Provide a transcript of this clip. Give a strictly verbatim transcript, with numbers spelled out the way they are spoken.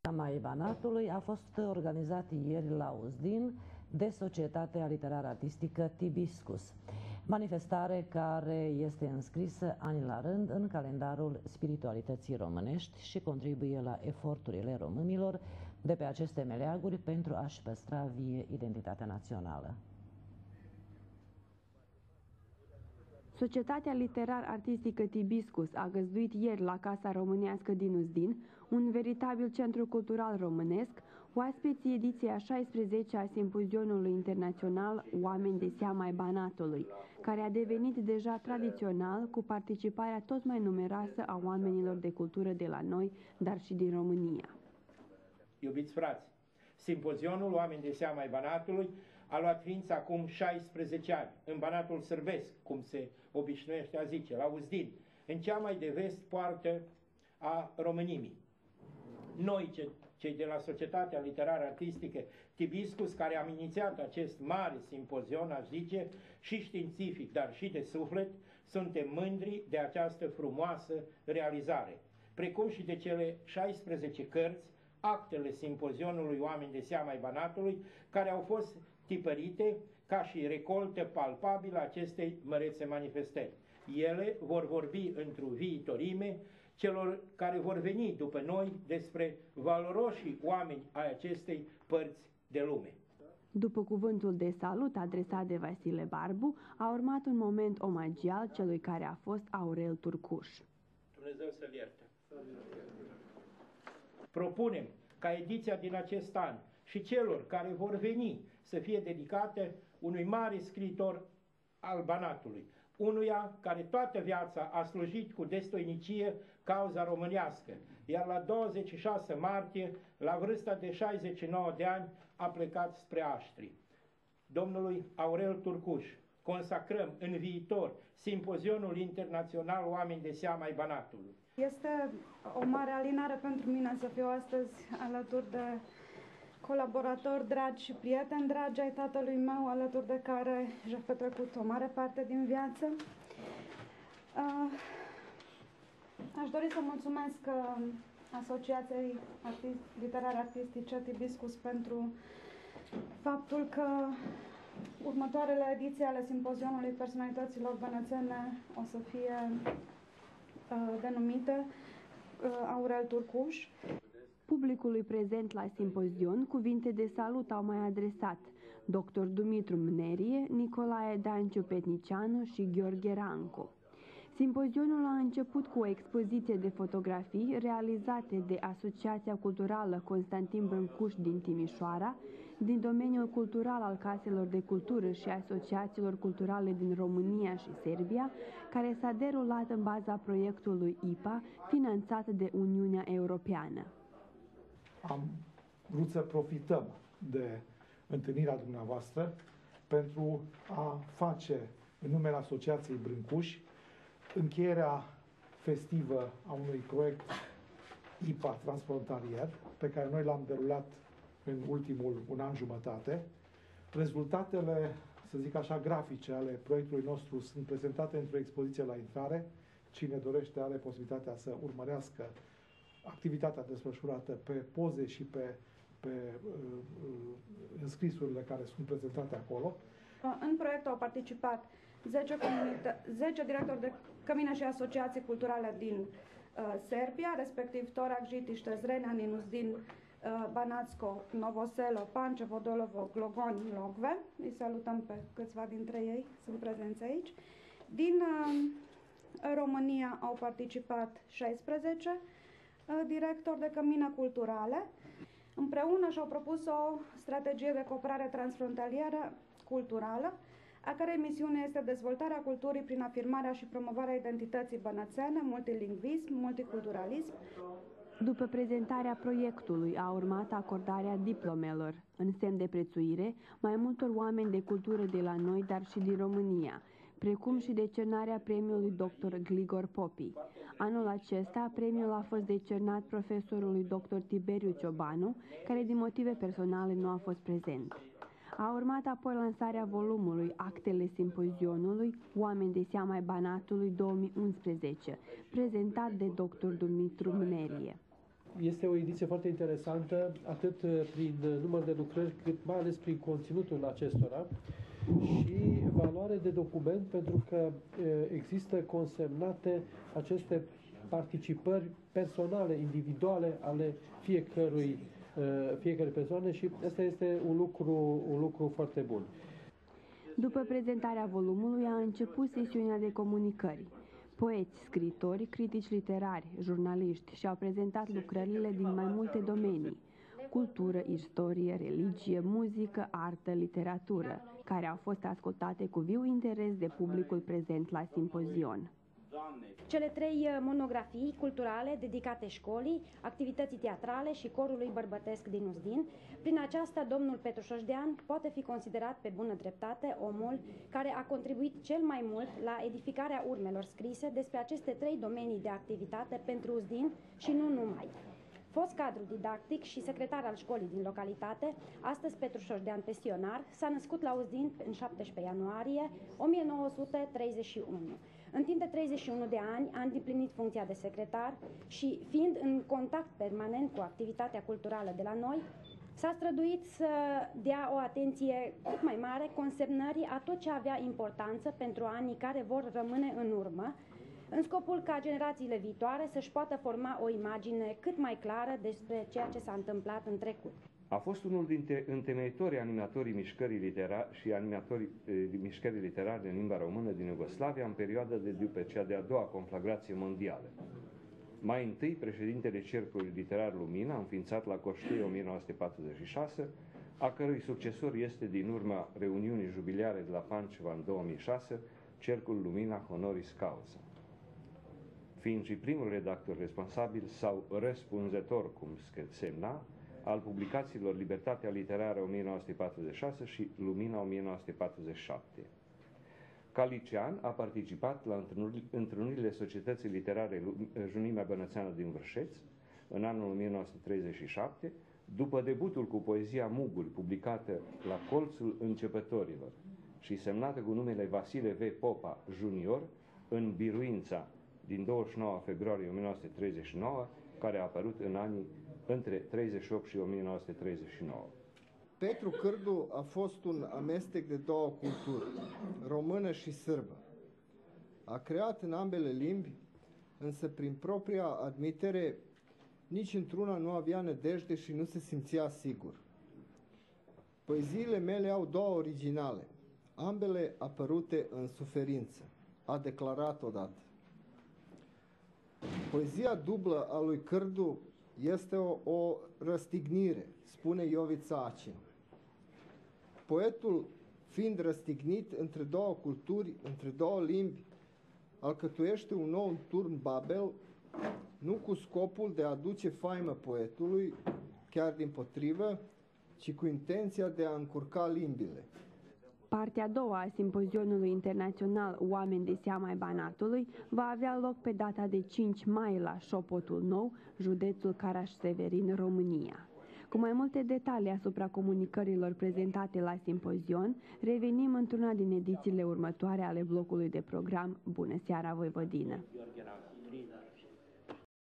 Mai Banatului a fost organizat ieri la Uzdin de Societatea Literară Artistică Tibiscus, manifestare care este înscrisă ani la rând în calendarul spiritualității românești și contribuie la eforturile românilor de pe aceste meleaguri pentru a-și păstra vie identitatea națională. Societatea Literar-Artistică Tibiscus a găzduit ieri la Casa Românească din Uzdin, un veritabil centru cultural românesc, oaspeții ediției a șaisprezecea a Simpozionului Internațional Oameni de Seamă ai Banatului, care a devenit deja tradițional cu participarea tot mai numeroasă a oamenilor de cultură de la noi, dar și din România. Iubiți frați, Simpozionul Oameni de Seamă ai Banatului a luat ființă acum șaisprezece ani, în Banatul Sârbesc, cum se obișnuiește a zice, la Uzdin, în cea mai de vest poartă a Românimii. Noi, cei de la Societatea Literară Artistică Tibiscus, care am inițiat acest mare simpozion, aș zice, și științific, dar și de suflet, suntem mândri de această frumoasă realizare, precum și de cele șaisprezece cărți, actele simpozionului Oameni de Seamă ai Banatului, care au fost tipărite ca și recoltă palpabilă acestei mărețe manifestări. Ele vor vorbi într-o viitorime celor care vor veni după noi despre valoroșii oameni ai acestei părți de lume. După cuvântul de salut adresat de Vasile Barbu, a urmat un moment omagial celui care a fost Aurel Turcuș. Dumnezeu să-l ierte. Propunem ca ediția din acest an și celor care vor veni să fie dedicate unui mare scriitor al Banatului, unuia care toată viața a slujit cu destoinicie cauza românească, iar la douăzeci și șase martie, la vârsta de șaizeci și nouă de ani, a plecat spre Aștri. Domnului Aurel Turcuș consacrăm în viitor Simpozionul Internațional Oameni de Seamă ai Banatului. Este o mare alinare pentru mine să fiu astăzi alături de colaboratori dragi și prieteni dragi ai tatălui meu, alături de care și-a petrecut o mare parte din viață. Uh, aș dori să mulțumesc uh, Asociației Artist Literare Artistice Tibiscus pentru faptul că următoarele ediții ale Simpozionului Personalităților Bănățene o să fie uh, denumite uh, Aurel Turcuș. Publicului prezent la simpozion, cuvinte de salut au mai adresat doctor Dumitru Mnerie, Nicolae Danciu Petnicianu și Gheorghe Rancu. Simpozionul a început cu o expoziție de fotografii realizate de Asociația Culturală Constantin Brâncuș din Timișoara, din domeniul cultural al caselor de cultură și asociațiilor culturale din România și Serbia, care s-a derulat în baza proiectului I P A, finanțat de Uniunea Europeană. Am vrut să profităm de întâlnirea dumneavoastră pentru a face, în numele Asociației Brâncuș, încheierea festivă a unui proiect I P A transfrontalier, pe care noi l-am derulat în ultimul un an jumătate. Rezultatele, să zic așa, grafice ale proiectului nostru sunt prezentate într-o expoziție la intrare. Cine dorește are posibilitatea să urmărească activitatea desfășurată pe poze și pe, pe uh, uh, înscrisurile care sunt prezentate acolo. În proiect au participat zece, zece directori de cămine și asociații culturale din uh, Serbia, respectiv Torak, Žitište, Zrenjanin, Uzdin, uh, Banatsko, Novoselo, Pančevo, Vodolovo, Glogon, Logve. Îi salutăm pe câțiva dintre ei, sunt prezenți aici. Din uh, România au participat șaisprezece directori de cămine culturale. Împreună și-au propus o strategie de cooperare transfrontalieră culturală, a cărei misiune este dezvoltarea culturii prin afirmarea și promovarea identității bănățene, multilingvism, multiculturalism. După prezentarea proiectului a urmat acordarea diplomelor, în semn de prețuire, mai multor oameni de cultură de la noi, dar și din România, precum și decernarea premiului doctor Gligor Popi. Anul acesta, premiul a fost decernat profesorului doctor Tiberiu Ciobanu, care din motive personale nu a fost prezent. A urmat apoi lansarea volumului Actele Simpozionului Oameni de Seamă ai Banatului două mii unsprezece, prezentat de doctor Dumitru Mnerie. este o ediție foarte interesantă, atât prin număr de lucrări, cât mai ales prin conținutul acestora și valoare de document, pentru că există consemnate aceste participări personale, individuale ale fiecărui, fiecare persoane și asta este un lucru, un lucru foarte bun. După prezentarea volumului a început sesiunea de comunicări. Poeți, scritori, critici literari, jurnaliști și-au prezentat lucrările din mai multe domenii: cultură, istorie, religie, muzică, artă, literatură, care au fost ascultate cu viu interes de publicul prezent la simpozion. Cele trei monografii culturale dedicate școlii, activității teatrale și corului bărbătesc din Uzdin, prin aceasta domnul Petru Șoșdean poate fi considerat pe bună dreptate omul care a contribuit cel mai mult la edificarea urmelor scrise despre aceste trei domenii de activitate pentru Uzdin și nu numai. Fost cadru didactic și secretar al școlii din localitate, astăzi Petru Șoșdean, pensionar, s-a născut la Uzdin în șaptesprezece ianuarie o mie nouă sute treizeci și unu. În timp de treizeci și unu de ani a îndeplinit funcția de secretar și, fiind în contact permanent cu activitatea culturală de la noi, s-a străduit să dea o atenție cât mai mare consemnării a tot ce avea importanță pentru anii care vor rămâne în urmă, în scopul ca generațiile viitoare să-și poată forma o imagine cât mai clară despre ceea ce s-a întâmplat în trecut. A fost unul dintre întemeitorii animatorii mișcării literare și animatorii eh, mișcării literare în limba română din Iugoslavia în perioada de după cea de-a doua conflagrație mondială. Mai întâi, președintele Cercului Literar Lumina, înființat la Coștei o mie nouă sute patruzeci și șase, a cărui succesor este din urma reuniunii jubiliare de la Panceva în două mii șase, Cercul Lumina Honoris Causa. Fiind și primul redactor responsabil sau răspunzător, cum semna, al publicațiilor Libertatea Literară o mie nouă sute patruzeci și șase și Lumina o mie nouă sute patruzeci și șapte. Ca licean a participat la întrunirile Societății Literare Junimea Bănățeană din Vârșeț în anul o mie nouă sute treizeci și șapte, după debutul cu poezia Muguri, publicată la Colțul Începătorilor și semnată cu numele Vasile V. Popa Junior în Biruința din douăzeci și nouă februarie o mie nouă sute treizeci și nouă, care a apărut în anii între treizeci și opt și o mie nouă sute treizeci și nouă. Petru Cârdu a fost un amestec de două culturi, română și sârbă. A creat în ambele limbi, însă prin propria admitere, nici într-una nu avea nădejde și nu se simțea sigur. Poeziile mele au două originale, ambele apărute în suferință, a declarat odată. Poezia dublă a lui Cârdu este o, o răstignire, spune Iovița Acin. Poetul, fiind răstignit între două culturi, între două limbi, alcătuiește un nou turn Babel, nu cu scopul de a aduce faimă poetului, chiar dimpotrivă, ci cu intenția de a încurca limbile. Partea a doua a simpozionului internațional Oameni de seama ai Banatului va avea loc pe data de cinci mai la Șopotul Nou, județul Caraș-Severin, România. Cu mai multe detalii asupra comunicărilor prezentate la simpozion, revenim într-una din edițiile următoare ale blocului de program Bună seara, Voivodină!